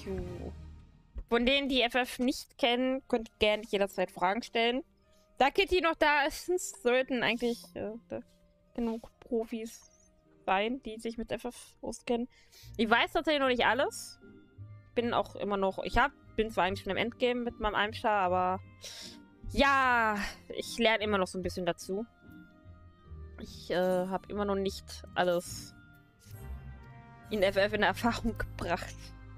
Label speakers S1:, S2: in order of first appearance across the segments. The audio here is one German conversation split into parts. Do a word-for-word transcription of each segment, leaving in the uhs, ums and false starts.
S1: Q. Von denen, die F F nicht kennen, könnt ihr gerne jederzeit Fragen stellen. Da Kitty noch da ist, sollten eigentlich äh, genug Profis sein, die sich mit F F auskennen. Ich weiß tatsächlich noch nicht alles. Bin auch immer noch... Ich hab, bin zwar eigentlich schon im Endgame mit meinem Eimscher, aber... Ja, ich lerne immer noch so ein bisschen dazu. Ich äh, habe immer noch nicht alles in F F in Erfahrung gebracht.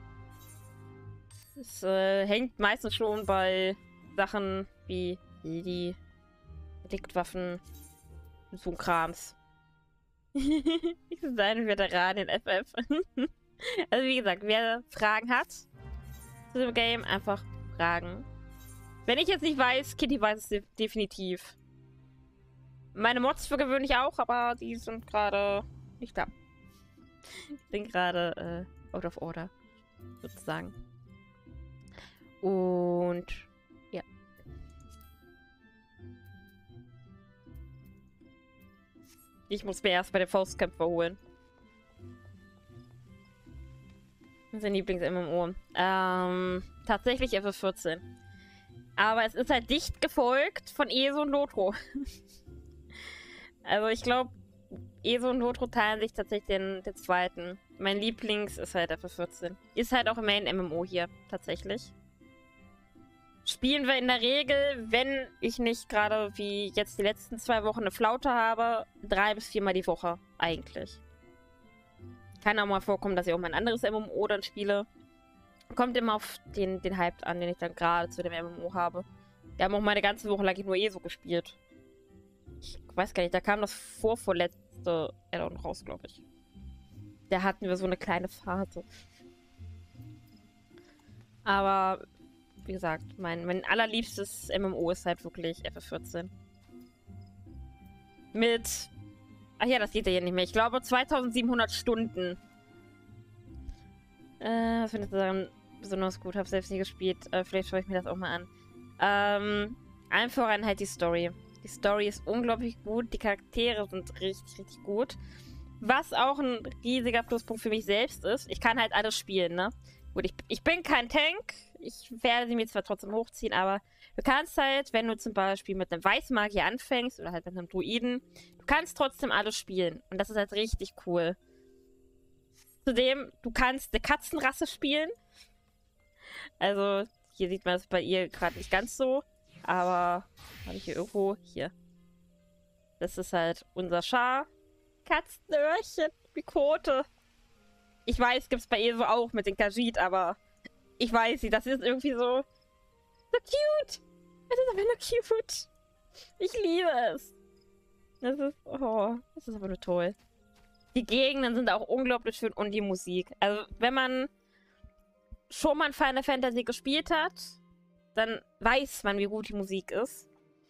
S1: Es äh, hängt meistens schon bei Sachen wie die Reliktwaffen und so Krams. Ich bin ein Veteran in F F. Also wie gesagt, wer Fragen hat zu dem Game, einfach fragen. Wenn ich jetzt nicht weiß, Kitty weiß es de definitiv. Meine Mods für gewöhnlich auch, aber die sind gerade nicht da. Ich bin gerade äh, out of order, sozusagen. Und ja. Ich muss mir erst bei den Faustkämpfer holen. Das ist ein Lieblings-M M O. Ähm, tatsächlich F F vierzehn. Aber es ist halt dicht gefolgt von ESO und Lotro. Also ich glaube, ESO und Lotro teilen sich tatsächlich den, den zweiten. Mein Lieblings ist halt F F vierzehn. Ist halt auch im Main M M O hier, tatsächlich. Spielen wir in der Regel, wenn ich nicht gerade wie jetzt die letzten zwei Wochen eine Flaute habe, drei bis viermal die Woche eigentlich. Kann auch mal vorkommen, dass ich auch mal ein anderes M M O dann spiele. Kommt immer auf den, den Hype an, den ich dann gerade zu dem M M O habe. Wir haben auch meine ganze Woche lang nur ESO gespielt. Ich weiß gar nicht, da kam das vorvorletzte Add-on raus, glaube ich. Da hatten wir so eine kleine Phase. Aber, wie gesagt, mein, mein allerliebstes M M O ist halt wirklich F F vierzehn. Mit... Ach ja, das geht ja hier nicht mehr. Ich glaube, zweitausendsiebenhundert Stunden. Äh, was findet ihr daran besonders gut? Hab selbst nie gespielt. Äh, vielleicht schaue ich mir das auch mal an. Ähm, allen voran halt die Story. Die Story ist unglaublich gut. Die Charaktere sind richtig, richtig gut. Was auch ein riesiger Pluspunkt für mich selbst ist. Ich kann halt alles spielen, ne? Gut, ich, ich bin kein Tank. Ich werde sie mir zwar trotzdem hochziehen, aber du kannst halt, wenn du zum Beispiel mit einem Weißmagier anfängst oder halt mit einem Druiden, du kannst trotzdem alles spielen. Und das ist halt richtig cool. Zudem, du kannst eine Katzenrasse spielen. Also, hier sieht man es bei ihr gerade nicht ganz so. Aber, habe ich hier irgendwo? Hier. Das ist halt unser Schar. Katzenöhrchen, wie Kote. Ich weiß, gibt es bei ihr so auch mit den Khajiit, aber ich weiß nicht, das ist irgendwie so, so cute. Das ist aber nur cute. Ich liebe es. Das ist, oh, das ist aber nur toll. Die Gegenden sind auch unglaublich schön und die Musik. Also, wenn man schon mal Final Fantasy gespielt hat, dann weiß man, wie gut die Musik ist.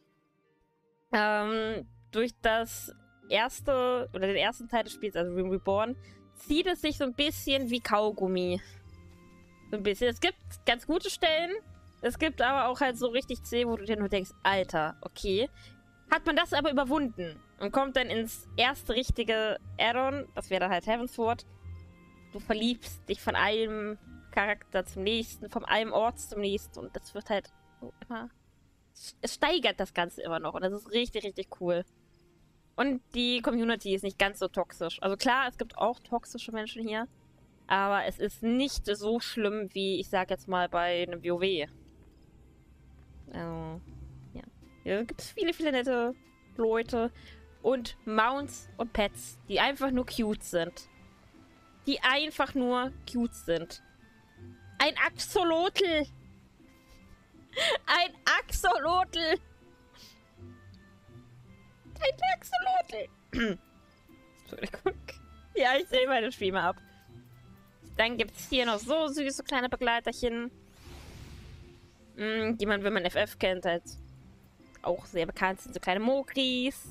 S1: Ähm, durch das erste, oder den ersten Teil des Spiels, also Realm Reborn, zieht es sich so ein bisschen wie Kaugummi. So ein bisschen. Es gibt ganz gute Stellen, es gibt aber auch halt so richtig zäh, wo du dir nur denkst, Alter, okay. Hat man das aber überwunden und kommt dann ins erste richtige Add-on, das wäre dann halt Heavensward. Du verliebst dich von einem Charakter zum nächsten, von einem Ort zum nächsten und das wird halt so immer... Es steigert das Ganze immer noch und das ist richtig, richtig cool. Und die Community ist nicht ganz so toxisch. Also klar, es gibt auch toxische Menschen hier, aber es ist nicht so schlimm wie, ich sag jetzt mal, bei einem WoW. Also, ja. Hier gibt es viele, viele nette Leute und Mounts und Pets, die einfach nur cute sind. Die einfach nur cute sind. Ein Axolotl! Ein Axolotl! Ein Axolotl! Entschuldigung. Ja, ich sehe meine Streamer ab. Dann gibt es hier noch so süße kleine Begleiterchen. Die man, wenn man F F kennt, halt auch sehr bekannt sind. So kleine Mogris.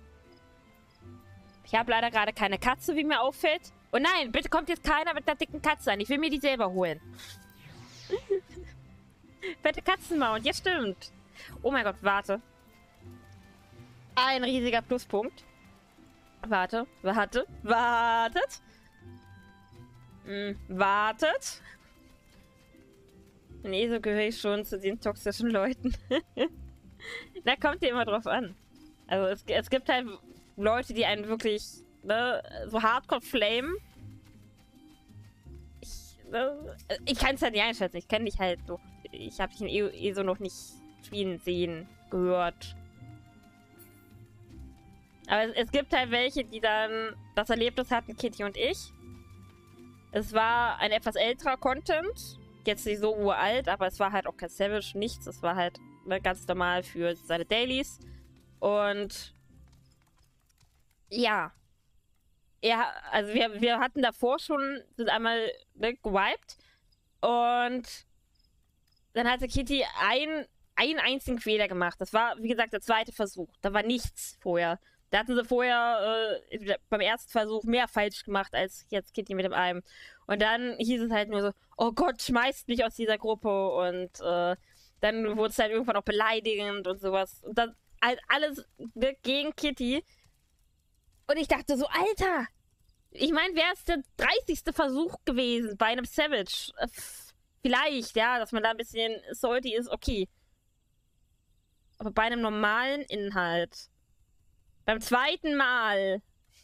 S1: Ich habe leider gerade keine Katze, wie mir auffällt. Oh nein, bitte kommt jetzt keiner mit einer dicken Katze an. Ich will mir die selber holen. Fette Katzenmount, ja stimmt. Oh mein Gott, warte. Ein riesiger Pluspunkt. Warte, warte, wartet. Hm, wartet. Nee, so gehöre ich schon zu den toxischen Leuten. Da kommt ja immer drauf an. Also es, es gibt halt Leute, die einen wirklich, ne, so hardcore flamen. Ich, ne, ich kann es halt nicht einschätzen. Ich kenne dich halt noch. Ich habe dich in eh, eh so noch nicht spielen sehen, gehört. Aber es, es gibt halt welche, die dann das Erlebnis hatten, Kitty und ich. Es war ein etwas älterer Content. Jetzt nicht so uralt, aber es war halt auch kein Savage, nichts. Es war halt, ne, ganz normal für seine Dailies. Und ja. Ja, also wir, wir hatten davor schon, sind einmal, ne, gewiped. Und dann hatte Kitty ein, einen einzigen Fehler gemacht. Das war, wie gesagt, der zweite Versuch. Da war nichts vorher. Da hatten sie vorher äh, beim ersten Versuch mehr falsch gemacht als jetzt Kitty mit dem einen. Und dann hieß es halt nur so, oh Gott, schmeißt mich aus dieser Gruppe. Und äh, dann wurde es halt irgendwann auch beleidigend und sowas. Und dann halt alles gegen Kitty. Und ich dachte so, Alter, ich meine, wäre es der dreißigste Versuch gewesen bei einem Savage. Äh, vielleicht, ja, dass man da ein bisschen salty ist, okay. Aber bei einem normalen Inhalt... Beim zweiten Mal.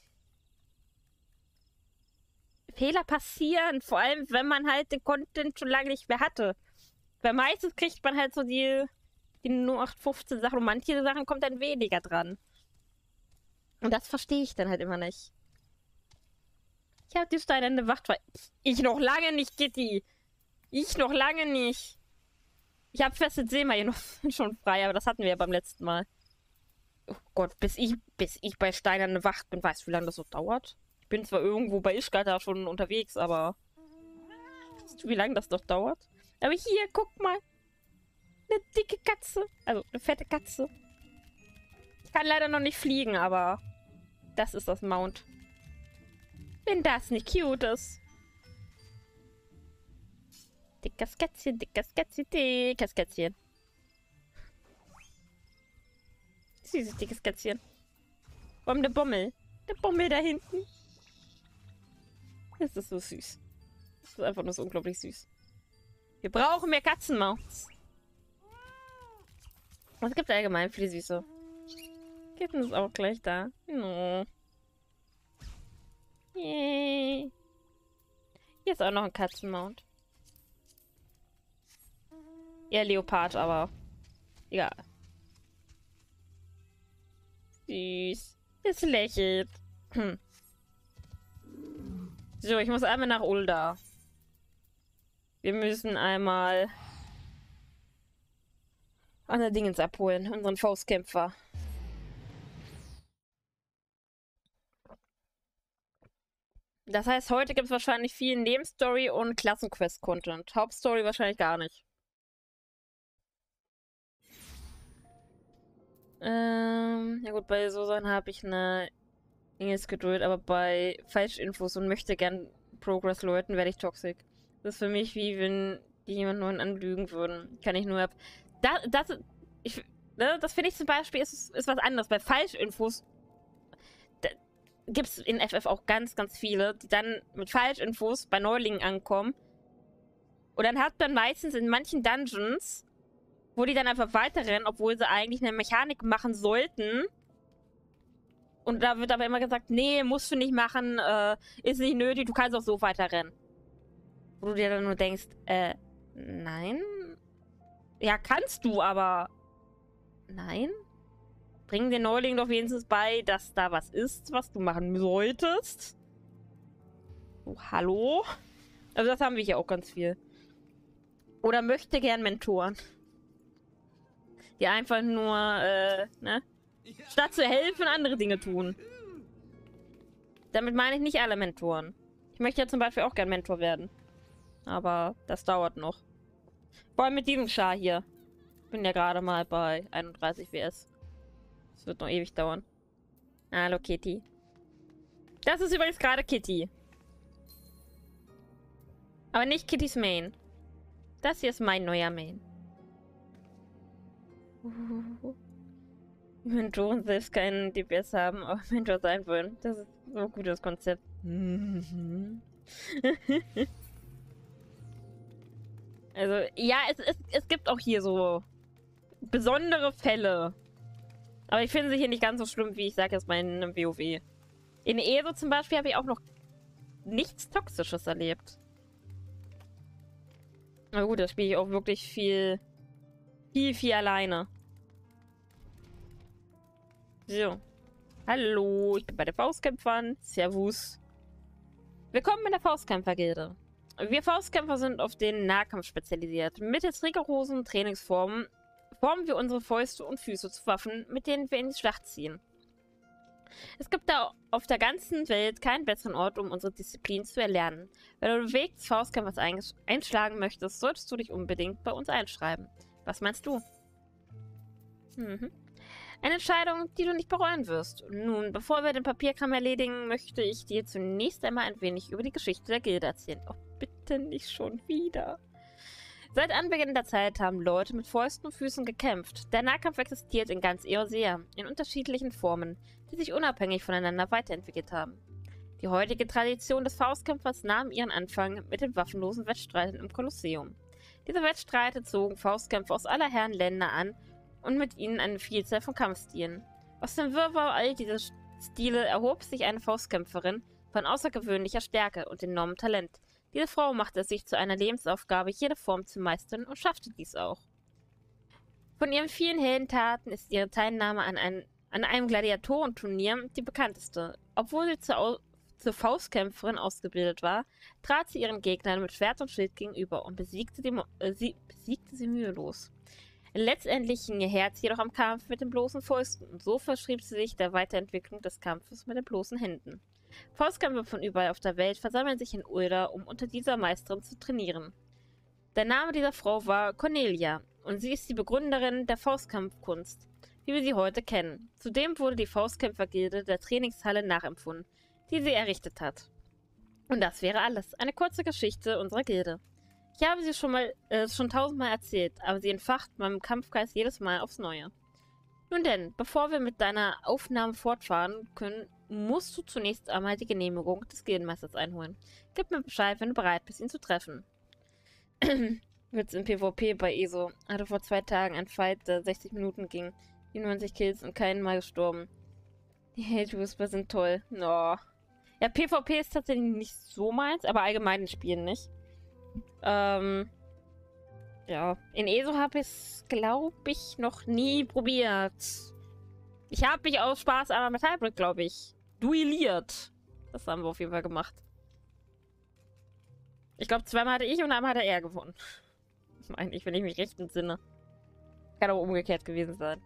S1: Fehler passieren. Vor allem, wenn man halt den Content schon lange nicht mehr hatte. Weil meistens kriegt man halt so die, die null acht fünfzehn Sachen. Und manche Sachen kommt dann weniger dran. Und das verstehe ich dann halt immer nicht. Ich habe die steinerne Wacht. Ich noch lange nicht, Kitty. Ich noch lange nicht. Ich habe festes Seema hier noch schon frei, aber das hatten wir ja beim letzten Mal. Oh Gott, bis ich, bis ich bei Steinerne Wacht bin, weißt du, wie lange das so dauert? Ich bin zwar irgendwo bei Ischgata schon unterwegs, aber... Weißt du, wie lange das doch dauert? Aber hier, guck mal. Eine dicke Katze. Also, eine fette Katze. Ich kann leider noch nicht fliegen, aber... Das ist das Mount. Wenn das nicht cute ist. Dickes Kätzchen, dickes Kätzchen, dickes Kätzchen. Süßes, dickes Kätzchen. Warum der Bommel? Der Bommel da hinten. Das ist so süß. Das ist einfach nur so unglaublich süß. Wir brauchen mehr Katzenmounts. Was gibt es allgemein für die Süße? Kitten ist auch gleich da. No. Yay. Hier ist auch noch ein Katzenmount. Ja, Leopard, aber egal. Süß. Es lächelt. Hm. So, ich muss einmal nach Ulda. Wir müssen einmal andere Dingens abholen. Unseren Faustkämpfer. Das heißt, heute gibt es wahrscheinlich viel Nebenstory und Klassenquest-Content. Hauptstory wahrscheinlich gar nicht. Ähm, ja gut, bei so Sachen habe ich eine Geduld, aber bei Falschinfos und möchte gern Progress-Leuten werde ich toxisch. Das ist für mich wie wenn die jemand neuen anlügen würden. Kann ich nur ab. Das, das, ich, ne, das finde ich zum Beispiel ist, ist was anderes. Bei Falschinfos gibt es in F F auch ganz, ganz viele, die dann mit Falschinfos bei Neulingen ankommen. Und dann hat man meistens in manchen Dungeons, wo die dann einfach weiterrennen, obwohl sie eigentlich eine Mechanik machen sollten. Und da wird aber immer gesagt, nee, musst du nicht machen, äh, ist nicht nötig, du kannst auch so weiterrennen. Wo du dir dann nur denkst, äh, nein? Ja, kannst du, aber nein? Bring den Neulingen doch wenigstens bei, dass da was ist, was du machen solltest. Oh, hallo? Also das haben wir hier auch ganz viel. Oder möchte gern Mentoren. Die einfach nur, äh, ne? Statt zu helfen, andere Dinge tun. Damit meine ich nicht alle Mentoren. Ich möchte ja zum Beispiel auch gern Mentor werden. Aber das dauert noch. Vor allem mit diesem Char hier. Ich bin ja gerade mal bei einunddreißig W S. Das wird noch ewig dauern. Hallo, Kitty. Das ist übrigens gerade Kitty. Aber nicht Kittys Main. Das hier ist mein neuer Main. Uh. Mentoren selbst keinen D P S haben, aber Mentor sein wollen. Das ist so ein gutes Konzept. Also, ja, es, es, es gibt auch hier so besondere Fälle. Aber ich finde sie hier nicht ganz so schlimm, wie ich sage jetzt mal in einem WoW. In ESO zum Beispiel habe ich auch noch nichts Toxisches erlebt. Na gut, da spiele ich auch wirklich viel, viel, viel alleine. So. Hallo, ich bin bei den Faustkämpfern. Servus. Willkommen in der Faustkämpfer-Gilde. Wir Faustkämpfer sind auf den Nahkampf spezialisiert. Mittels rigorosen Trainingsformen formen wir unsere Fäuste und Füße zu Waffen, mit denen wir in die Schlacht ziehen. Es gibt da auf der ganzen Welt keinen besseren Ort, um unsere Disziplin zu erlernen. Wenn du den Weg des Faustkämpfers einschlagen möchtest, solltest du dich unbedingt bei uns einschreiben. Was meinst du? Mhm. Eine Entscheidung, die du nicht bereuen wirst. Nun, bevor wir den Papierkram erledigen, möchte ich dir zunächst einmal ein wenig über die Geschichte der Gilde erzählen. Oh, bitte nicht schon wieder. Seit Anbeginn der Zeit haben Leute mit Fäusten und Füßen gekämpft. Der Nahkampf existiert in ganz Eorsea, in unterschiedlichen Formen, die sich unabhängig voneinander weiterentwickelt haben. Die heutige Tradition des Faustkämpfers nahm ihren Anfang mit den waffenlosen Wettstreiten im Kolosseum. Diese Wettstreite zogen Faustkämpfer aus aller Herren Länder an und mit ihnen eine Vielzahl von Kampfstilen. Aus dem Wirrwarr all dieser Stile erhob sich eine Faustkämpferin von außergewöhnlicher Stärke und enormem Talent. Diese Frau machte es sich zu einer Lebensaufgabe, jede Form zu meistern und schaffte dies auch. Von ihren vielen Heldentaten ist ihre Teilnahme an, ein, an einem Gladiatorenturnier die bekannteste. Obwohl sie zur, zur Faustkämpferin ausgebildet war, trat sie ihren Gegnern mit Schwert und Schild gegenüber und besiegte, die, äh, sie, besiegte sie mühelos. Letztendlich hing ihr Herz jedoch am Kampf mit den bloßen Fäusten und so verschrieb sie sich der Weiterentwicklung des Kampfes mit den bloßen Händen. Faustkämpfer von überall auf der Welt versammeln sich in Ulda, um unter dieser Meisterin zu trainieren. Der Name dieser Frau war Cornelia und sie ist die Begründerin der Faustkampfkunst, wie wir sie heute kennen. Zudem wurde die Faustkämpfergilde der Trainingshalle nachempfunden, die sie errichtet hat. Und das wäre alles. Eine kurze Geschichte unserer Gilde. Ich habe sie schon mal äh, schon tausendmal erzählt, aber sie entfacht meinem Kampfgeist jedes Mal aufs Neue. Nun denn, bevor wir mit deiner Aufnahme fortfahren können, musst du zunächst einmal die Genehmigung des Gildenmeisters einholen. Gib mir Bescheid, wenn du bereit bist, ihn zu treffen. Wird's im PvP bei ESO. Hatte vor zwei Tagen ein Fight, der sechzig Minuten ging. vierundneunzig Kills und keinen Mal gestorben. Die Hate Whisper sind toll. No. Ja, PvP ist tatsächlich nicht so meins, aber allgemein in Spielen nicht. Ähm, ja, in ESO habe ich es, glaube ich, noch nie probiert. Ich habe mich aus Spaß einmal mit Hybrid, glaube ich, duelliert. Das haben wir auf jeden Fall gemacht. Ich glaube, zweimal hatte ich und einmal hat er gewonnen. Eigentlich, wenn ich mich recht entsinne. Kann auch umgekehrt gewesen sein.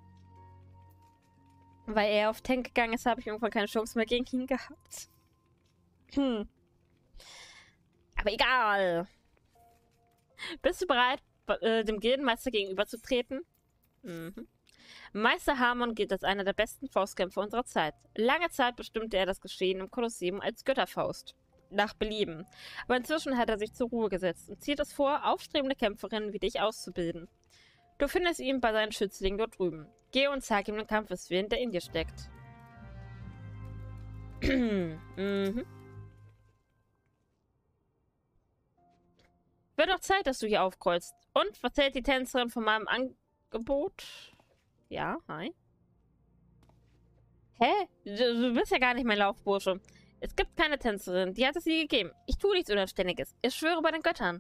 S1: Weil er auf Tank gegangen ist, habe ich irgendwann keine Chance mehr gegen ihn gehabt. Hm. Aber egal. Bist du bereit, äh, dem Gildenmeister gegenüberzutreten? Mhm. Meister Harmon gilt als einer der besten Faustkämpfer unserer Zeit. Lange Zeit bestimmte er das Geschehen im Kolosseum als Götterfaust. Nach Belieben. Aber inzwischen hat er sich zur Ruhe gesetzt und zieht es vor, aufstrebende Kämpferinnen wie dich auszubilden. Du findest ihn bei seinen Schützlingen dort drüben. Geh und zeig ihm den Kampfeswillen, der in dir steckt. mhm. Wird doch Zeit, dass du hier aufkreuzt. Und, was hält die Tänzerin von meinem Angebot? Ja, hi. Hä? Du, du bist ja gar nicht mein Laufbursche. Es gibt keine Tänzerin, die hat es nie gegeben. Ich tue nichts Unanständiges. Ich schwöre bei den Göttern.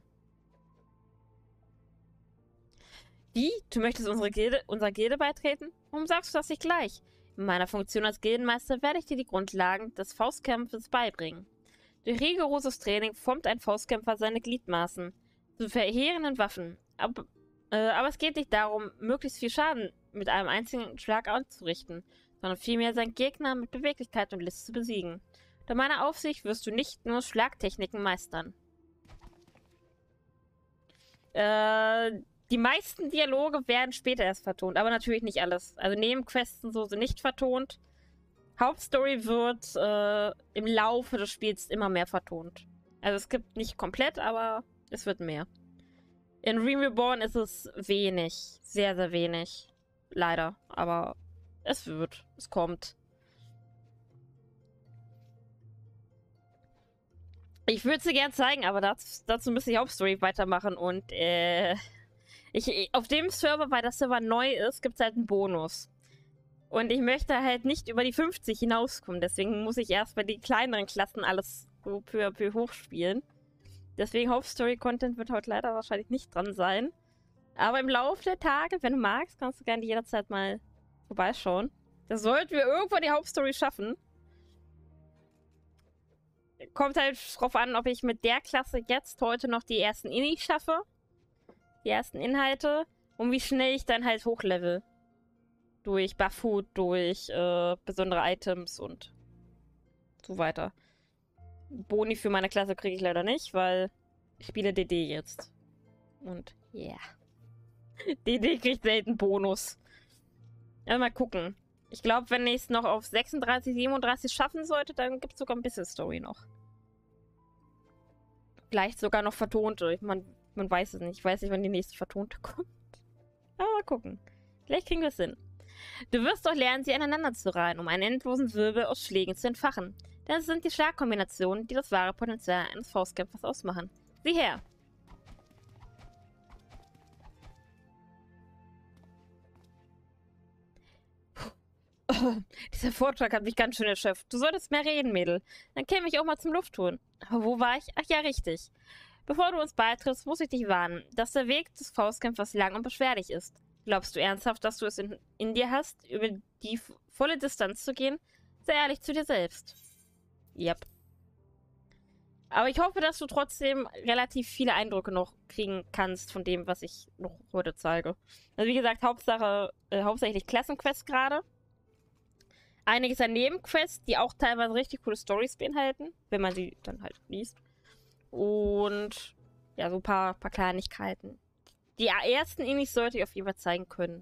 S1: Wie? Du möchtest unsere Gilde, unserer Gilde beitreten? Warum sagst du das nicht gleich? In meiner Funktion als Gildenmeister werde ich dir die Grundlagen des Faustkämpfes beibringen. Durch rigoroses Training formt ein Faustkämpfer seine Gliedmaßen zu verheerenden Waffen. Aber, äh, aber es geht nicht darum, möglichst viel Schaden mit einem einzigen Schlag anzurichten, sondern vielmehr seinen Gegner mit Beweglichkeit und List zu besiegen. Unter meiner Aufsicht wirst du nicht nur Schlagtechniken meistern. Äh, die meisten Dialoge werden später erst vertont, aber natürlich nicht alles. Also Nebenquests und so sind nicht vertont. Hauptstory wird äh, im Laufe des Spiels immer mehr vertont. Also es gibt nicht komplett, aber es wird mehr. In Realm Reborn ist es wenig. Sehr, sehr wenig. Leider. Aber es wird. Es kommt. Ich würde sie gern zeigen, aber dazu, dazu müsste ich Hauptstory weitermachen und äh, ich, auf dem Server, weil der Server neu ist, gibt es halt einen Bonus. Und ich möchte halt nicht über die fünfzig hinauskommen, deswegen muss ich erst bei den kleineren Klassen alles so peu à peu hochspielen. Deswegen Hauptstory-Content wird heute leider wahrscheinlich nicht dran sein. Aber im Laufe der Tage, wenn du magst, kannst du gerne jederzeit mal vorbeischauen. Das sollten wir irgendwann die Hauptstory schaffen. Kommt halt drauf an, ob ich mit der Klasse jetzt heute noch die ersten Inni schaffe. Die ersten Inhalte. Und wie schnell ich dann halt hochlevel. Durch Buff-Food, durch äh, besondere Items und so weiter. Boni für meine Klasse kriege ich leider nicht, weil ich spiele D D jetzt. Und yeah. D D kriegt selten Bonus. Ja, mal gucken. Ich glaube, wenn ich es noch auf sechsunddreißig, siebenunddreißig schaffen sollte, dann gibt es sogar ein bisschen Story noch. Vielleicht sogar noch vertonte. Man, man weiß es nicht. Ich weiß nicht, wann die nächste vertonte kommt. Aber mal gucken. Vielleicht kriegen wir es hin. Du wirst doch lernen, sie aneinander zu reihen, um einen endlosen Wirbel aus Schlägen zu entfachen. Das sind die Schlagkombinationen, die das wahre Potenzial eines Faustkämpfers ausmachen. Sieh her! Oh, dieser Vortrag hat mich ganz schön erschöpft. Du solltest mehr reden, Mädel. Dann käme ich auch mal zum Lufttun. Aber wo war ich? Ach ja, richtig. Bevor du uns beitrittst, muss ich dich warnen, dass der Weg des Faustkämpfers lang und beschwerlich ist. Glaubst du ernsthaft, dass du es in, in dir hast, über die volle Distanz zu gehen? Sei ehrlich zu dir selbst. Yep. Aber ich hoffe, dass du trotzdem relativ viele Eindrücke noch kriegen kannst von dem, was ich noch heute zeige. Also wie gesagt, Hauptsache, äh, hauptsächlich Klassenquests gerade. Einiges an Nebenquests, die auch teilweise richtig coole Storys beinhalten, wenn man sie dann halt liest. Und ja, so ein paar, paar Kleinigkeiten. Die ersten Inis sollte ich auf jeden Fall zeigen können.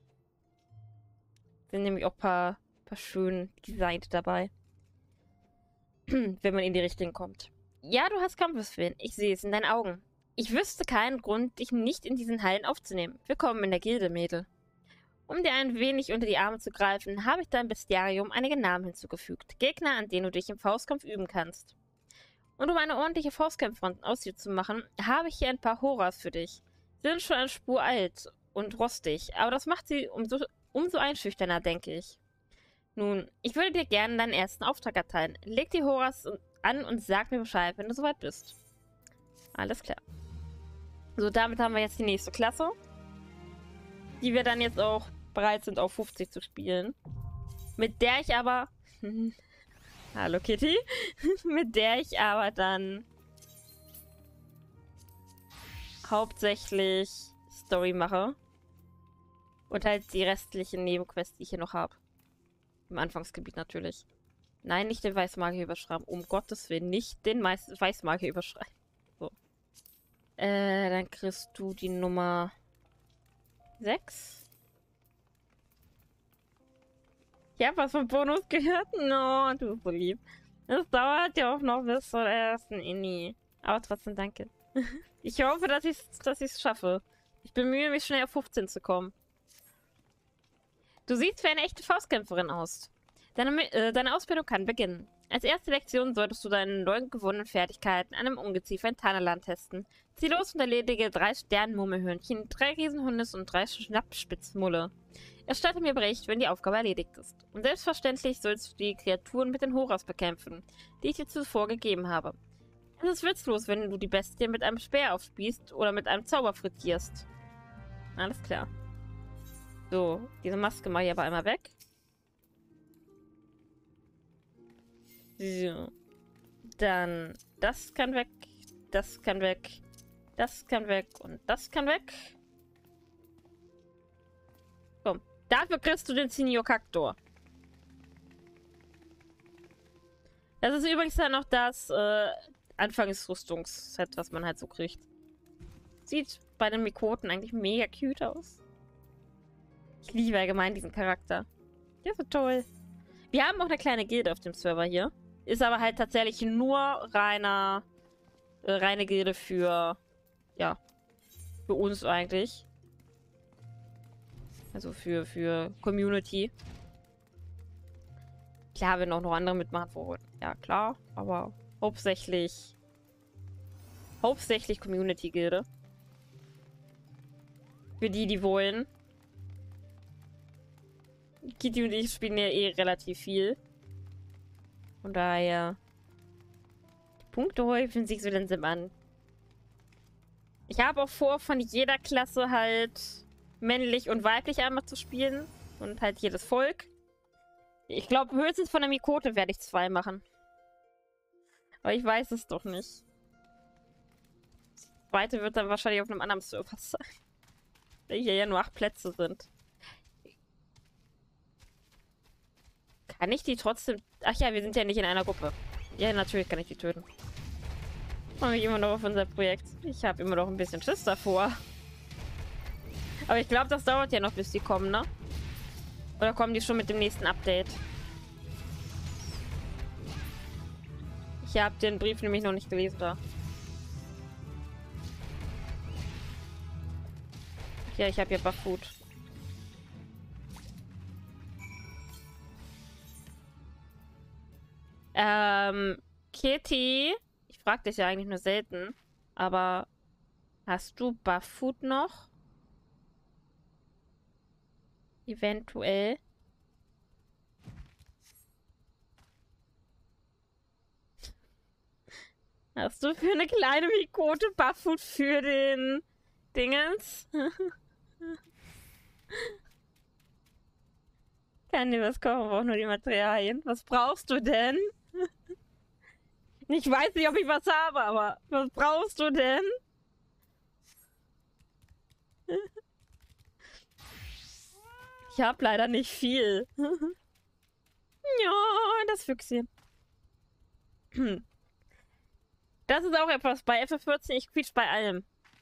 S1: Sind nämlich auch ein paar, paar schön designt dabei. Wenn man in die Richtung kommt. Ja, du hast Kampfeswillen. Ich sehe es in deinen Augen. Ich wüsste keinen Grund, dich nicht in diesen Hallen aufzunehmen. Willkommen in der Gilde, Mädel. Um dir ein wenig unter die Arme zu greifen, habe ich deinem Bestiarium einige Namen hinzugefügt. Gegner, an denen du dich im Faustkampf üben kannst. Und um eine ordentliche Faustkämpferin aus dir zu machen, habe ich hier ein paar Horas für dich. Sie sind schon eine Spur alt und rostig, aber das macht sie umso, umso einschüchterner, denke ich. Nun, ich würde dir gerne deinen ersten Auftrag erteilen. Leg die Horas an und sag mir Bescheid, wenn du soweit bist. Alles klar. So, damit haben wir jetzt die nächste Klasse. Die wir dann jetzt auch bereit sind, auf fünfzig zu spielen. Mit der ich aber... Hallo Kitty. Mit der ich aber dann... hauptsächlich Story mache. Und halt die restlichen Nebenquests, die ich hier noch habe. Im Anfangsgebiet natürlich. Nein, nicht den Weißmagier überschreiben. Um Gottes Willen, nicht den Weißmagier überschreiben. So. Äh, dann kriegst du die Nummer sechs. Ich habe was vom Bonus gehört. No, du bist so lieb. Das dauert ja auch noch bis zur ersten Inni. Aber trotzdem danke. Ich hoffe, dass ich es dass ich's schaffe. Ich bemühe mich, schnell auf fünfzehn zu kommen. Du siehst wie eine echte Faustkämpferin aus. Deine, äh, deine Ausbildung kann beginnen. Als erste Lektion solltest du deine neu gewonnenen Fertigkeiten an einem Ungeziefer in Tanalan testen. Zieh los und erledige drei Sternenmurmelhörnchen, drei Riesenhundes und drei Schnappspitzmulle. Erstatte mir Bericht, wenn die Aufgabe erledigt ist. Und selbstverständlich sollst du die Kreaturen mit den Horas bekämpfen, die ich dir zuvor gegeben habe. Es ist witzlos, wenn du die Bestie mit einem Speer aufspießt oder mit einem Zauber frittierst. Alles klar. So, diese Maske mache ich aber einmal weg. So. Dann das kann weg, das kann weg, das kann weg und das kann weg. Komm, dafür kriegst du den Senior-Kaktor. Das ist übrigens dann noch das äh, Anfangsrüstungsset, was man halt so kriegt. Sieht bei den Mikoten eigentlich mega cute aus. Ich liebe allgemein diesen Charakter. Der ist so toll. Wir haben auch eine kleine Gilde auf dem Server hier. Ist aber halt tatsächlich nur reiner, äh, reine Gilde für, ja, für uns eigentlich. Also für, für Community. Klar, wenn auch noch andere mitmachen wollen. Ja, klar. Aber hauptsächlich Hauptsächlich Community-Gilde. Für die, die wollen. Kitty und ich spielen ja eh relativ viel. Von daher. Die Punkte häufen sich so langsam an. Ich habe auch vor, von jeder Klasse halt männlich und weiblich einmal zu spielen. Und halt jedes Volk. Ich glaube, höchstens von der Mikote werde ich zwei machen. Aber ich weiß es doch nicht. Das zweite wird dann wahrscheinlich auf einem anderen Server sein. Weil hier ja nur acht Plätze sind. Kann ich die trotzdem... Ach ja, wir sind ja nicht in einer Gruppe. Ja, natürlich kann ich die töten. Freue mich immer noch auf unser Projekt. Ich habe immer noch ein bisschen Schiss davor. Aber ich glaube, das dauert ja noch, bis die kommen, ne? Oder kommen die schon mit dem nächsten Update? Ich habe den Brief nämlich noch nicht gelesen da. Ja, ich habe ja Baffood. Ähm, Kitty, ich frage dich ja eigentlich nur selten, aber hast du Baffood noch? Eventuell. Hast du für eine kleine Mikote Baffood für den Dingens? Kann dir was kaufen, brauche nur die Materialien. Was brauchst du denn? Ich weiß nicht, ob ich was habe, aber was brauchst du denn? Ich habe leider nicht viel. Ja, das Füchschen. Das ist auch etwas bei F vierzehn. Ich quietsch bei allem.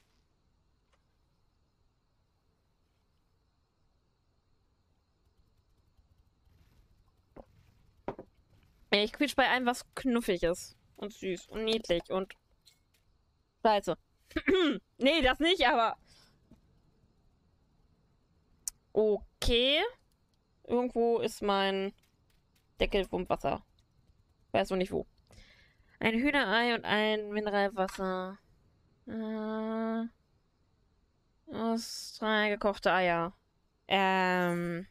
S1: Ich quietsch bei allem, was knuffig ist. Und süß und niedlich und... Scheiße. Nee, das nicht, aber... Okay. Irgendwo ist mein Deckel vom Wasser. Weiß noch nicht wo. Ein Hühnerei und ein Mineralwasser. Äh... Aus drei gekochte Eier. Ähm...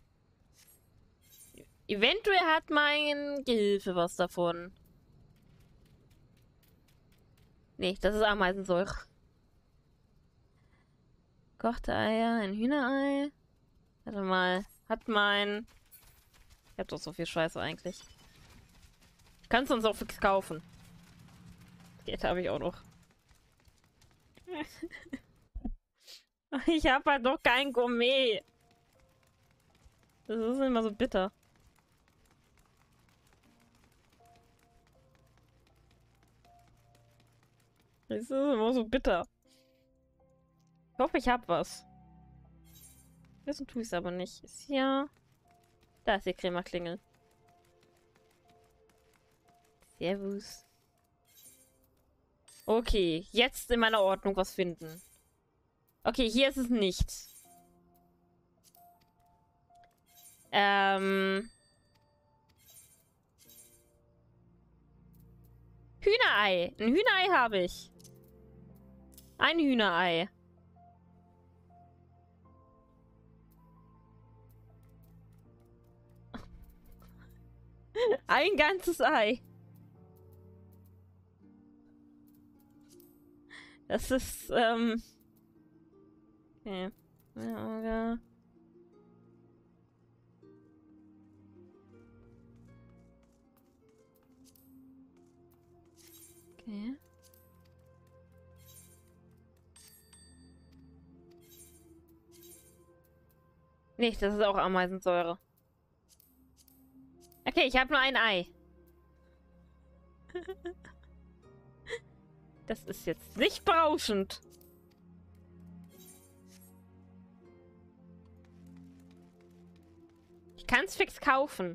S1: Eventuell hat mein Gehilfe was davon. Nee, das ist Ameisensäure. Kochte Eier, ein Hühnerei. Warte mal. Hat mein... Ich hab doch so viel Scheiße eigentlich. Ich kann es uns auch fix kaufen. Geld habe ich auch noch. Ich habe halt noch kein Gourmet. Das ist immer so bitter. Das ist immer so bitter. Ich hoffe, ich hab was. Wissen tue ich es aber nicht. Ist hier... Da ist die Krämerklingel. Servus. Okay, jetzt in meiner Ordnung was finden. Okay, hier ist es nicht. Ähm... Hühnerei. Ein Hühnerei habe ich. Ein Hühnerei. Ein ganzes Ei. Das ist, ähm... Okay. Ja, okay. Nicht, das ist auch Ameisensäure. Okay, ich habe nur ein Ei. Das ist jetzt nicht berauschend. Ich kann es fix kaufen.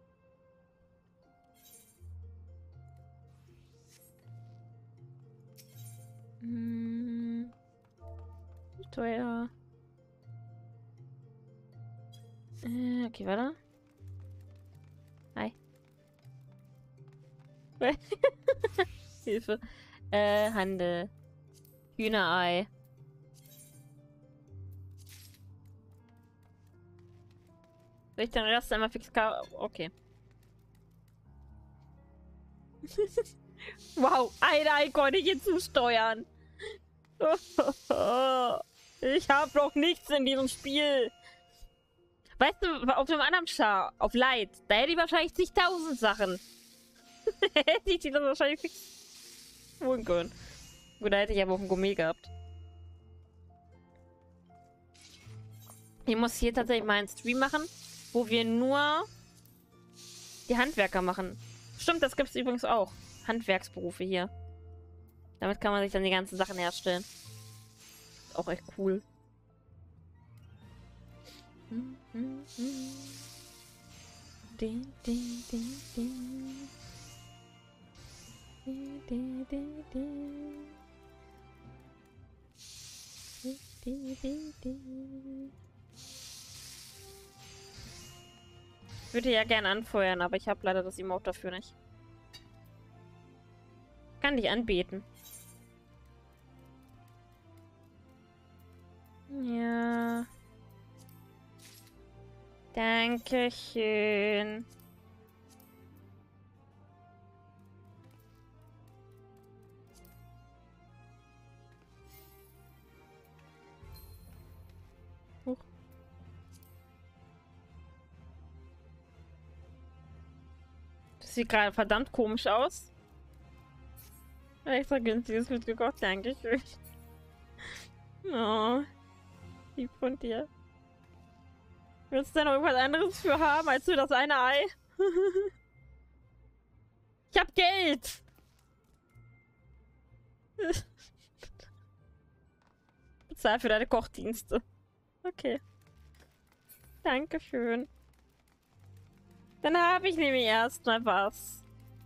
S1: Hm. Teuer. Äh, okay, warte. Hi. Hilfe. Äh, Handel. Hühnerei. Soll ich den Rest einmal fix... Okay. Wow, ein Ei konnte ich jetzt zusteuern. Ich habe noch nichts in diesem Spiel. Weißt du, auf dem anderen Char, auf Light, da hätte ich wahrscheinlich zigtausend Sachen. Hätte ich die das wahrscheinlich fix holen können. Gut, da hätte ich aber auch ein Gourmet gehabt. Ich muss hier tatsächlich mal einen Stream machen, wo wir nur die Handwerker machen. Stimmt, das gibt es übrigens auch. Handwerksberufe hier. Damit kann man sich dann die ganzen Sachen herstellen. Ist auch echt cool. Hm, hm, hm. Ding, ding, ding, ding. Ding, ding, ding, ding. Ding, ding, ding, ding. Ich würde ja gerne anfeuern, aber ich habe leider das Emote dafür nicht. Kann dich anbeten. Ja. Dankeschön. Huch. Das sieht gerade verdammt komisch aus. Extra günstiges wird gekocht, dankeschön. Oh. Lieb von dir. Willst du denn noch irgendwas anderes für haben, als für das eine Ei? Ich hab Geld! Bezahl für deine Kochdienste. Okay. Dankeschön. Dann habe ich nämlich erstmal was.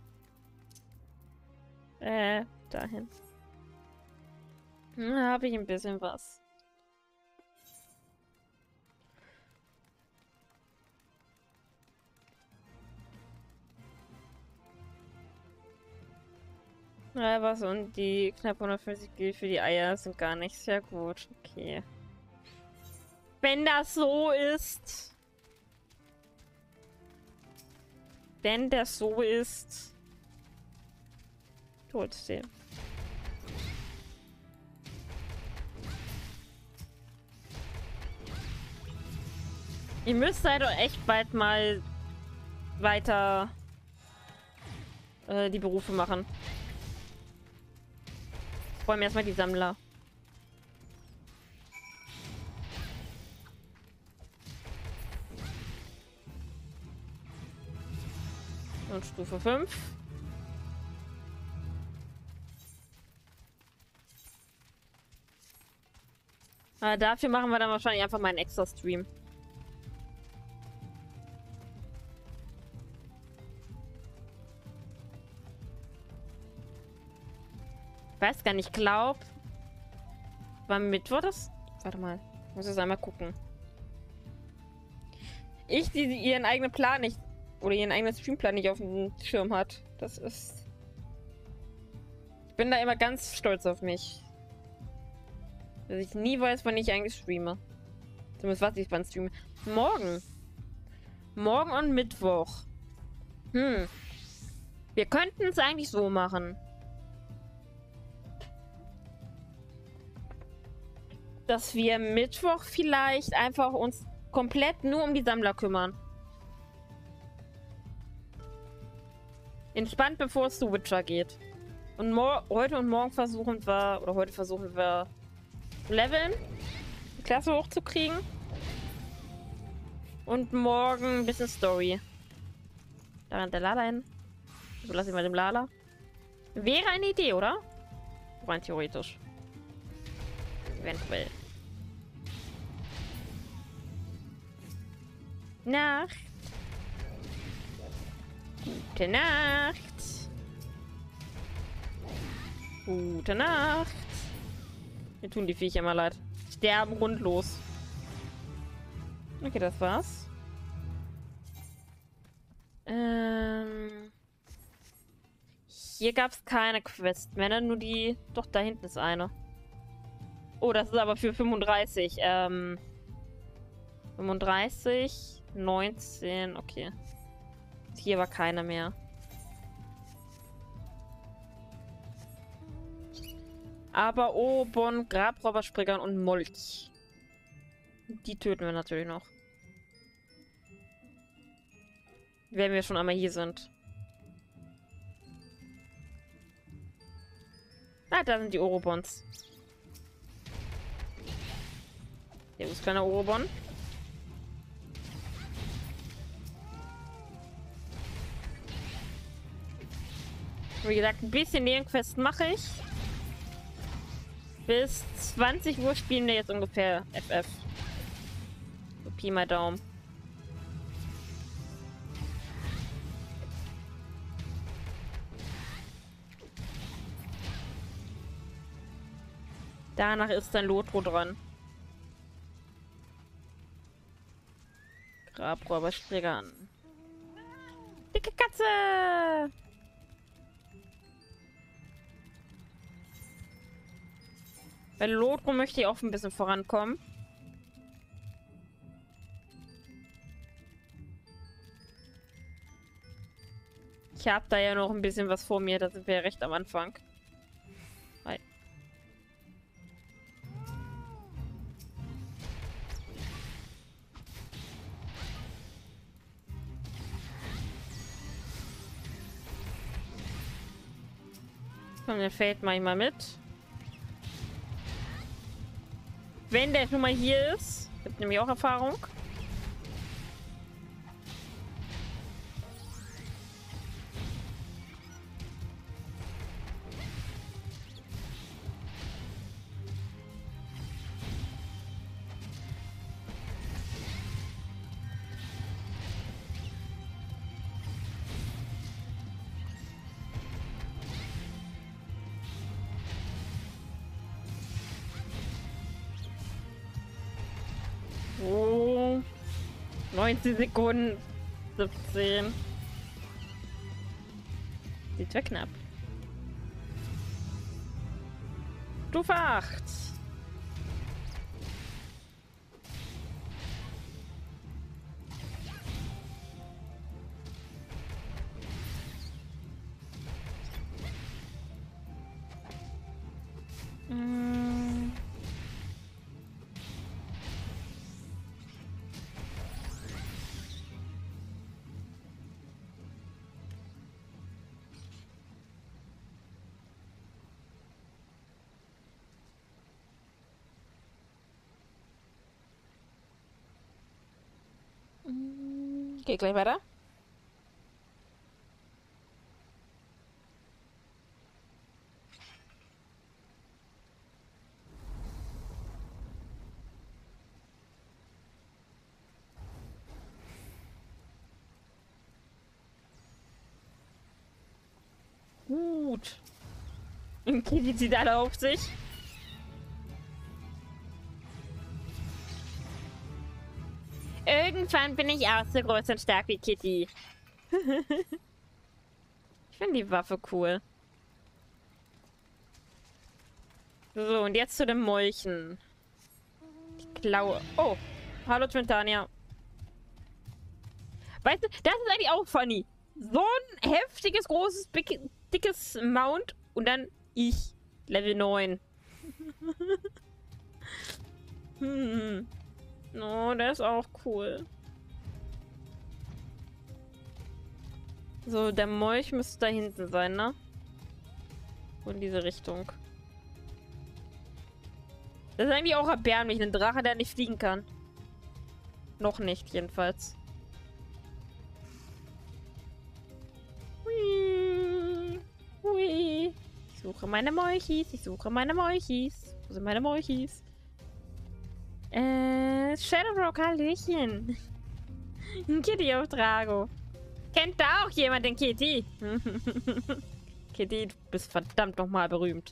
S1: Äh, dahin. Dann habe ich ein bisschen was. Ja, was und die knapp hundertfünfzig Gil für die Eier sind gar nicht sehr gut. Okay. Wenn das so ist. Wenn das so ist. Trotzdem. Ihr müsst halt doch echt bald mal weiter äh, die Berufe machen. Vor allem erstmal die Sammler. Und Stufe fünf. Aber dafür machen wir dann wahrscheinlich einfach mal einen extra Stream. Ich weiß gar nicht, glaub. War Mittwoch das? Warte mal. Ich muss jetzt einmal gucken. Ich, die ihren eigenen Plan nicht. Oder ihren eigenen Streamplan nicht auf dem Schirm hat. Das ist. Ich bin da immer ganz stolz auf mich. Dass ich nie weiß, wann ich eigentlich streame. Zumindest was ich wann streame. Morgen. Morgen und Mittwoch. Hm. Wir könnten es eigentlich so machen. Dass wir Mittwoch vielleicht einfach uns komplett nur um die Sammler kümmern. Entspannt, bevor es zu Witcher geht. Und heute und morgen versuchen wir, oder heute versuchen wir leveln, die Klasse hochzukriegen. Und morgen ein bisschen Story. Da rennt der Lala hin. So lasse ich mal den Lala. Wäre eine Idee, oder? Rein theoretisch. Eventuell. Nacht. Gute Nacht. Gute Nacht. Mir tun die Viecher mal leid. Sterben grundlos. Okay, das war's. Hier gab es keine Quest mehr, ne? Nur die... Doch, da hinten ist eine. Oh, das ist aber für fünfunddreißig. Ähm... fünfunddreißig, neunzehn, okay. Hier war keine mehr. Aber Obon, Grabrauberspringer und Molch. Die töten wir natürlich noch. Wenn wir schon einmal hier sind. Ah, da sind die Orobons. Hier ist kleiner Orobon. Wie gesagt, ein bisschen Nebenquest mache ich. Bis zwanzig Uhr spielen wir jetzt ungefähr F F. So Pi mal Daumen. Danach ist dann Lotro dran. Grabräuberspringer. Dicke Katze! Bei Lotro möchte ich auch ein bisschen vorankommen. Ich habe da ja noch ein bisschen was vor mir, da sind wir ja recht am Anfang. Hi. Komm, der Feld mach ich mal mit. Wenn der schon mal hier ist, gibt nämlich auch Erfahrung. Oh, neunzehn Sekunden, siebzehn. Sieht ja knapp. Stufe acht. Mm. Geht gleich weiter. Gut. Okay, die zieht alle auf sich. Irgendwann bin ich auch so groß und stark wie Kitty. Ich finde die Waffe cool. So, und jetzt zu den Molchen. Die Klaue. Oh, hallo Twintania. Weißt du, das ist eigentlich auch funny. So ein heftiges, großes, big, dickes Mount und dann ich. Level neun. hm. Oh, der ist auch cool. So, der Molch müsste da hinten sein, ne? So in diese Richtung. Das ist eigentlich auch erbärmlich, ein Drache, der nicht fliegen kann. Noch nicht, jedenfalls. Hui. Hui. Ich suche meine Molchis, ich suche meine Molchis. Wo sind meine Molchis? Äh, Shadowbrook, Hallöchen. Kitty auf Drago. Kennt da auch jemand den Kitty? Kitty, du bist verdammt nochmal berühmt.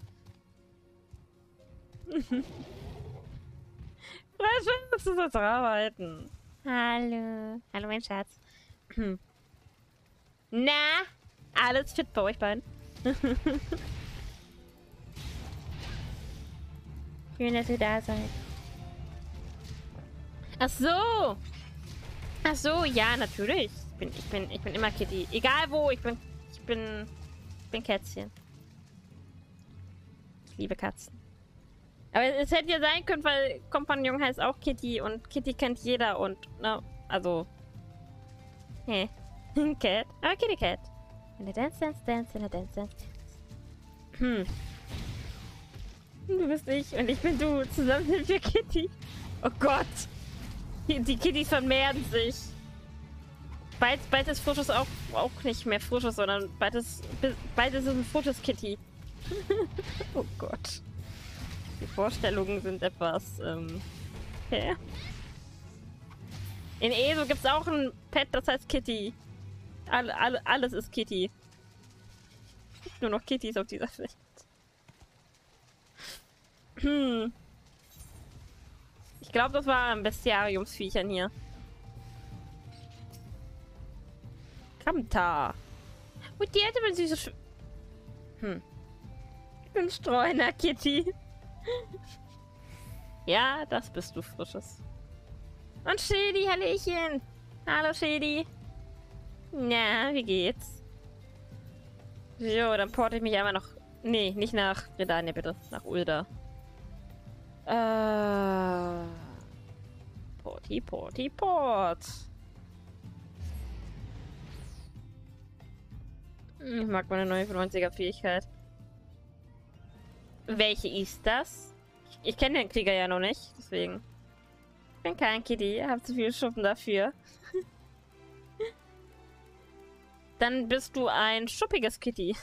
S1: Was willst du das arbeiten? Hallo. Hallo, mein Schatz. Na, alles fit bei euch beiden? Schön, dass ihr da seid. Ach so. Ach so, ja, natürlich. Ich bin, ich bin, ich bin immer Kitty. Egal wo, ich bin, ich bin, ich bin Kätzchen. Ich liebe Katzen. Aber es hätte ja sein können, weil Kompagnon heißt auch Kitty und Kitty kennt jeder und, ne, also. Hä? Cat? Ah, Kitty Cat. In der Dance, Dance, Dance, in der Dance, Dance, Dance. Hm. Du bist ich und ich bin du. Zusammen sind wir Kitty. Oh Gott. Die, die Kittys vermehren sich. Bald, bald ist Frisches auch, auch nicht mehr Frisches, sondern bald ist, bald ist es ein frisches Kitty. Oh Gott. Die Vorstellungen sind etwas, ähm, okay. In E S O gibt es auch ein Pet, das heißt Kitty. All, all, alles ist Kitty. Nur noch Kittys auf dieser Welt. Hm. Ich glaube, das war ein Bestiariumsviechern hier. Kamta. Und die hätte man süße Sch Hm. Ich bin Streuner, Kitty. Ja, das bist du, Frisches. Und Shady, Hallöchen. Hallo, Shady. Na, wie geht's? So, dann porte ich mich einmal noch... Nee, nicht nach Redania, bitte. Nach Ulda. Äh... Porti, Porti, Port. Ich mag meine neunundneunziger Fähigkeit. Welche ist das? Ich, ich kenne den Krieger ja noch nicht, deswegen. Ich bin kein Kitty, hab zu viel Schuppen dafür. Dann bist du ein schuppiges Kitty.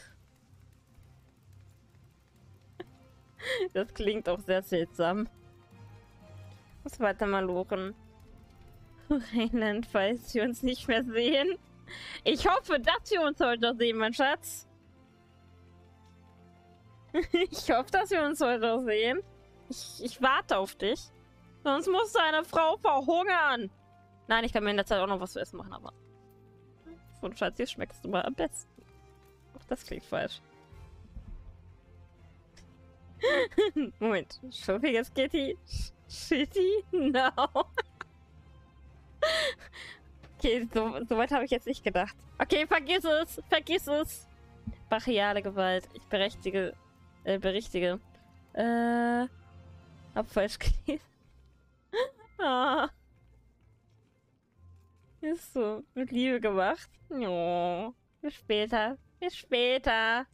S1: Das klingt auch sehr seltsam. Muss weiter mal lochen. Rheinland, falls wir uns nicht mehr sehen. Ich hoffe, dass wir uns heute noch sehen, mein Schatz. Ich hoffe, dass wir uns heute noch sehen. Ich, ich warte auf dich. Sonst muss deine Frau verhungern. Nein, ich kann mir in der Zeit auch noch was zu essen machen, aber... Von Schatz, hier schmeckst du mal am besten. Ach, das klingt falsch. Moment. Schuppiges Kitty? Shitty? No. Okay, so, so weit habe ich jetzt nicht gedacht. Okay, vergiss es! Vergiss es! Brachiale Gewalt. Ich berechtige... Äh, berichtige. Äh... Hab falsch gelesen. Ah. Ist so mit Liebe gemacht. Oh. Bis später. Bis später.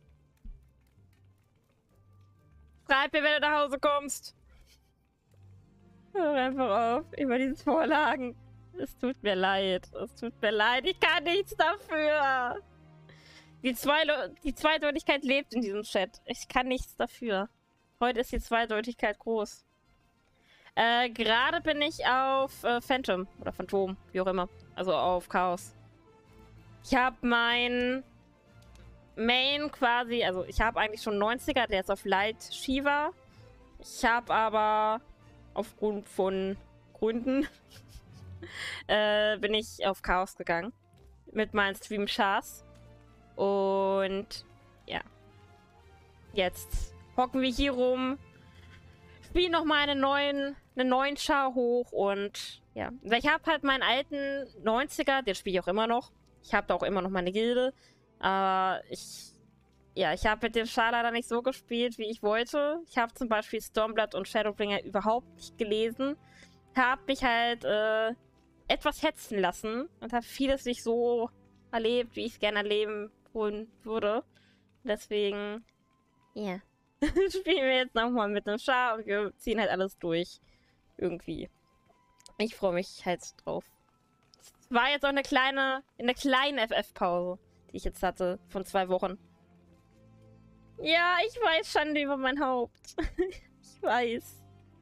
S1: Schreib mir, wenn du nach Hause kommst. Hör einfach auf über diese Vorlagen. Es tut mir leid. Es tut mir leid. Ich kann nichts dafür. Die, Zweilo die Zweideutigkeit lebt in diesem Chat. Ich kann nichts dafür. Heute ist die Zweideutigkeit groß. Äh, gerade bin ich auf äh, Phantom oder Phantom, wie auch immer. Also auf Chaos. Ich habe mein Main quasi, also ich habe eigentlich schon neunziger, der ist auf Light Shiva. Ich habe aber aufgrund von Gründen äh, bin ich auf Chaos gegangen. Mit meinen Stream Chars. Und ja. Jetzt hocken wir hier rum. Spielen nochmal eine neuen, einen neuen Char hoch und ja. Ich habe halt meinen alten neunziger, den spiele ich auch immer noch. Ich habe da auch immer noch meine Gilde. Aber ich, ja, ich habe mit dem Char leider nicht so gespielt, wie ich wollte. Ich habe zum Beispiel Stormblood und Shadowbringer überhaupt nicht gelesen. Habe mich halt äh, etwas hetzen lassen und habe vieles nicht so erlebt, wie ich es gerne erleben wollen würde. Deswegen, ja. Spielen wir jetzt nochmal mit einem Char und wir ziehen halt alles durch. Irgendwie. Ich freue mich halt drauf. Es war jetzt auch eine kleine, eine kleine F F-Pause, die ich jetzt hatte, von zwei Wochen. Ja, ich weiß, Schande über mein Haupt. Ich weiß.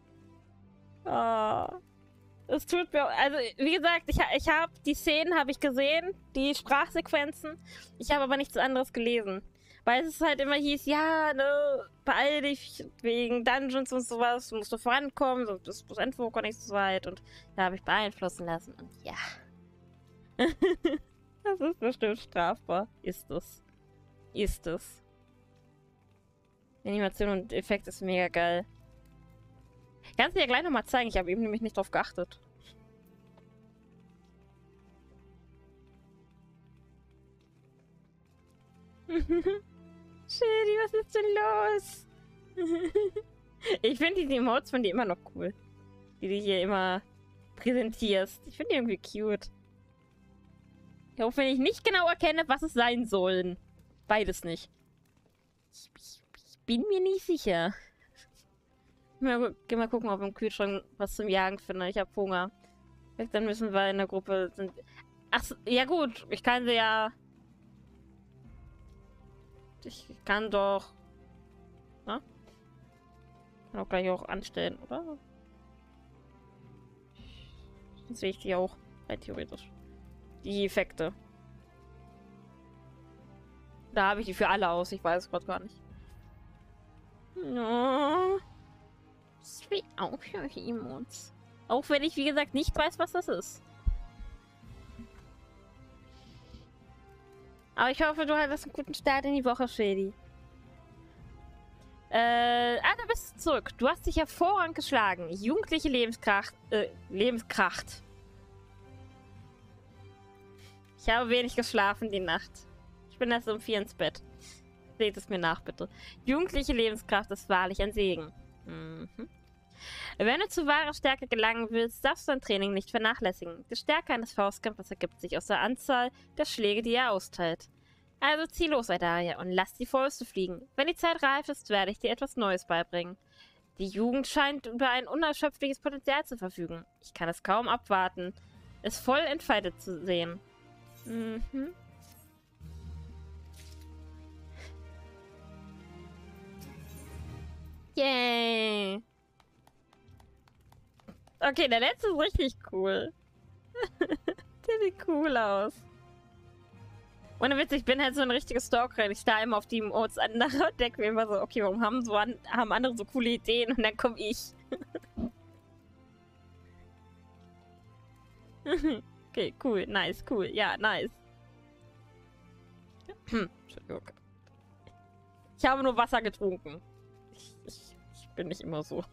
S1: Oh. Es tut mir... Also, wie gesagt, ich, ich habe die Szenen habe ich gesehen, die Sprachsequenzen. Ich habe aber nichts anderes gelesen. Weil es halt immer hieß, ja, ne, beeil dich wegen Dungeons und sowas, du musst du vorankommen, sonst ist das Endwalker nicht so weit. Und da habe ich beeinflussen lassen. Und ja. Das ist bestimmt strafbar. Ist es. Ist es. Die Animation und Effekt ist mega geil. Kannst du dir gleich nochmal zeigen. Ich habe eben nämlich nicht drauf geachtet. Shady, was ist denn los? Ich finde die Emotes von dir immer noch cool. Die du hier immer präsentierst. Ich finde die irgendwie cute. Auch wenn ich nicht genau erkenne, was es sein sollen. Beides nicht. Ich, ich, ich bin mir nicht sicher. Mal, geh mal gucken, ob im Kühlschrank was zum Jagen finde. Ich habe Hunger. Dann müssen wir in der Gruppe sind. Ach, ja gut. Ich kann sie ja... Ich kann doch... Na? Kann auch gleich auch anstellen, oder? Dann sehe ich die auch. Rein theoretisch. Die Effekte. Da habe ich die für alle aus. Ich weiß es gerade gar nicht. Oh. Ich will auch solche Emotes. Auch wenn ich, wie gesagt, nicht weiß, was das ist. Aber ich hoffe, du hattest einen guten Start in die Woche, Shady. Äh, ah, da bist du zurück. Du hast dich hervorragend geschlagen. Jugendliche Lebenskraft, äh, Lebenskraft. Ich habe wenig geschlafen die Nacht. Ich bin erst um vier ins Bett. Seht es mir nach, bitte. Jugendliche Lebenskraft ist wahrlich ein Segen. Mhm. Wenn du zu wahrer Stärke gelangen willst, darfst du dein Training nicht vernachlässigen. Die Stärke eines Faustkämpfers ergibt sich aus der Anzahl der Schläge, die er austeilt. Also zieh los, Eldaria, und lass die Fäuste fliegen. Wenn die Zeit reif ist, werde ich dir etwas Neues beibringen. Die Jugend scheint über ein unerschöpfliches Potenzial zu verfügen. Ich kann es kaum abwarten, es voll entfaltet zu sehen. Mhm. Yay! Okay, der letzte ist richtig cool. Der sieht cool aus. Ohne Witz, ich bin halt so ein richtiges Stalker. Ich starre immer auf die Emotes anderer und denke mir immer so, okay, warum haben, so an, haben andere so coole Ideen und dann komme ich. Okay, cool, nice, cool, ja, nice. Entschuldigung. Ich habe nur Wasser getrunken. Ich, ich, ich bin nicht immer so.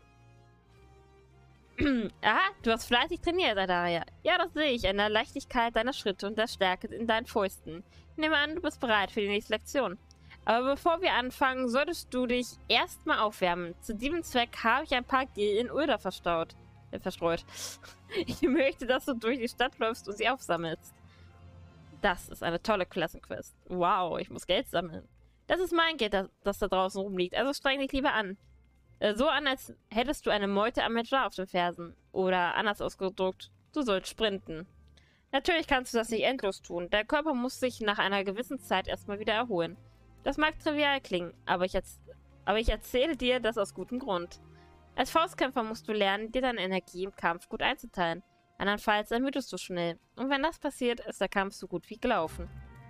S1: Aha, du hast fleißig trainiert, Eldaria. Ja, das sehe ich an der Leichtigkeit deiner Schritte und der Stärke in deinen Fäusten. Ich nehme an, du bist bereit für die nächste Lektion. Aber bevor wir anfangen, solltest du dich erstmal aufwärmen. Zu diesem Zweck habe ich ein paar Gel in Ulda verstaut. Äh, verstreut. Ich möchte, dass du durch die Stadt läufst und sie aufsammelst. Das ist eine tolle Klassenquest. Wow, ich muss Geld sammeln. Das ist mein Geld, das, das da draußen rumliegt, also streng dich lieber an. So an, als hättest du eine Meute am Major auf den Fersen. Oder anders ausgedrückt, du sollst sprinten. Natürlich kannst du das nicht endlos tun. Dein Körper muss sich nach einer gewissen Zeit erstmal wieder erholen. Das mag trivial klingen, aber ich, aber ich erzähle dir das aus gutem Grund. Als Faustkämpfer musst du lernen, dir deine Energie im Kampf gut einzuteilen. Andernfalls ermüdest du schnell. Und wenn das passiert, ist der Kampf so gut wie gelaufen.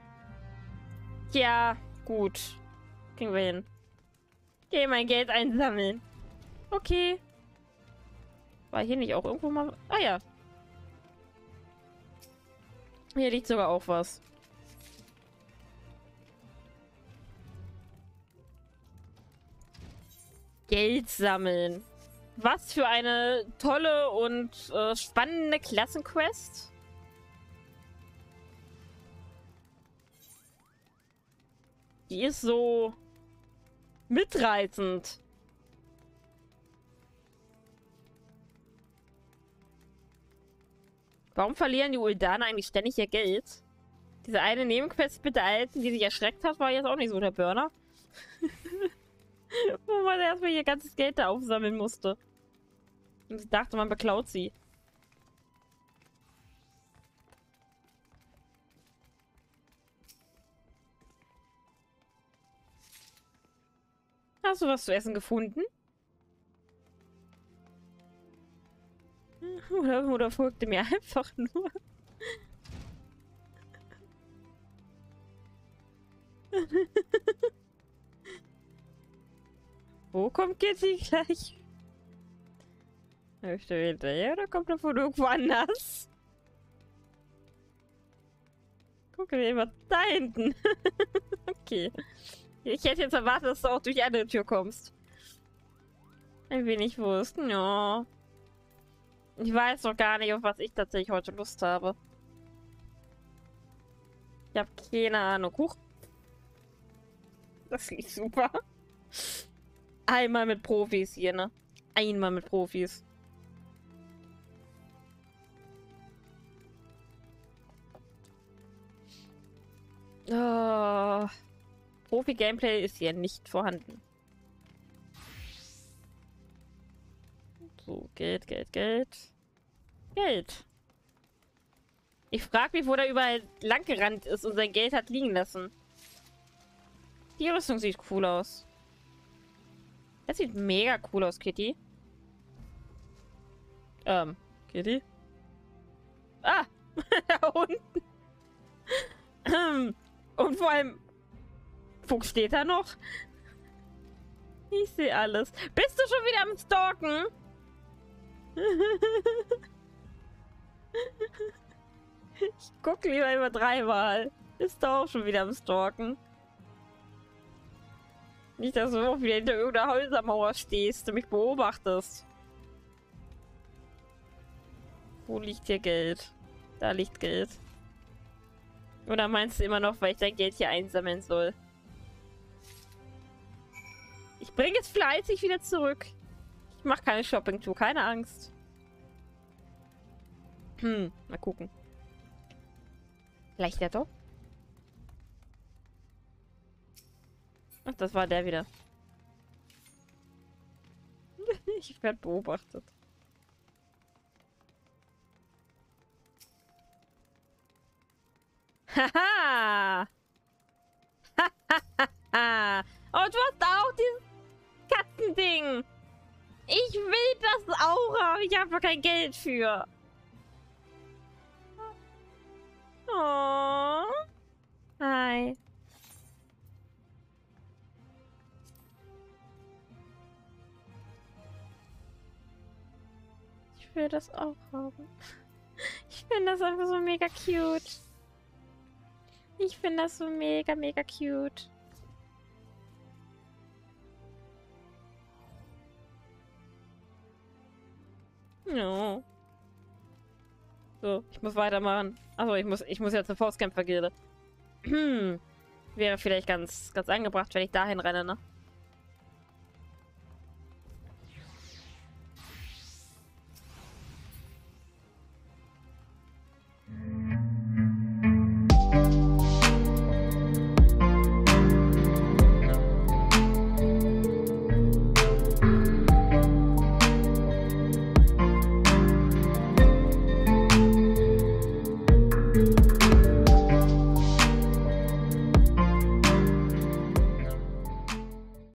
S1: Ja, gut. Kriegen wir hin. Geh mein Geld einsammeln. Okay. War hier nicht auch irgendwo mal... Ah ja. Hier liegt sogar auch was. Geld sammeln. Was für eine tolle und äh, spannende Klassenquest. Die ist so... mitreizend. Warum verlieren die Uldaner eigentlich ständig ihr Geld? Diese eine Nebenquest mit der Alten, die sich erschreckt hat, war jetzt auch nicht so der Burner. Wo man erstmal ihr ganzes Geld da aufsammeln musste. Und ich dachte, man beklaut sie. Hast du was zu essen gefunden? Oder, oder folgte mir einfach nur. Wo kommt Kitty gleich? Möchte er hinterher oder kommt er von irgendwo anders? Guck dir mal da hinten. Okay. Ich hätte jetzt erwartet, dass du auch durch die andere Tür kommst. Ein wenig Wurst, ja. Ich weiß noch gar nicht, auf was ich tatsächlich heute Lust habe. Ich habe keine Ahnung. Huch. Das lief super. Einmal mit Profis hier, ne? Einmal mit Profis. Oh. Profi-Gameplay ist hier nicht vorhanden. So, Geld, Geld, Geld. Geld. Ich frage mich, wo der überall langgerannt ist und sein Geld hat liegen lassen. Die Rüstung sieht cool aus. Das sieht mega cool aus, Kitty. Ähm, Kitty? Ah! Da unten. Und vor allem... Fuchs steht da noch? Ich sehe alles. Bist du schon wieder am Stalken? Ich guck lieber über dreimal. Bist du auch schon wieder am Stalken? Nicht, dass du auch wieder hinter irgendeiner Häusermauer stehst und mich beobachtest. Wo liegt hier Geld? Da liegt Geld. Oder meinst du immer noch, weil ich dein Geld hier einsammeln soll? Ich bringe es fleißig wieder zurück. Ich mache keine Shopping-Tour, keine Angst. Hm, mal gucken. Vielleicht ja doch. Ach, das war der wieder. Ich werde beobachtet. Haha! Hahaha! Und du hast auch dieses Katzending! Ich will das auch, aber ich habe kein Geld für. Oh. Hi. Ich will das auch haben. Ich finde das einfach so mega cute. Ich finde das so mega, mega cute. Ja. So, ich muss weitermachen. Achso, ich muss, ich muss ja zur Faustkämpfergilde. Hm. Wäre vielleicht ganz, ganz angebracht, wenn ich dahin renne, ne?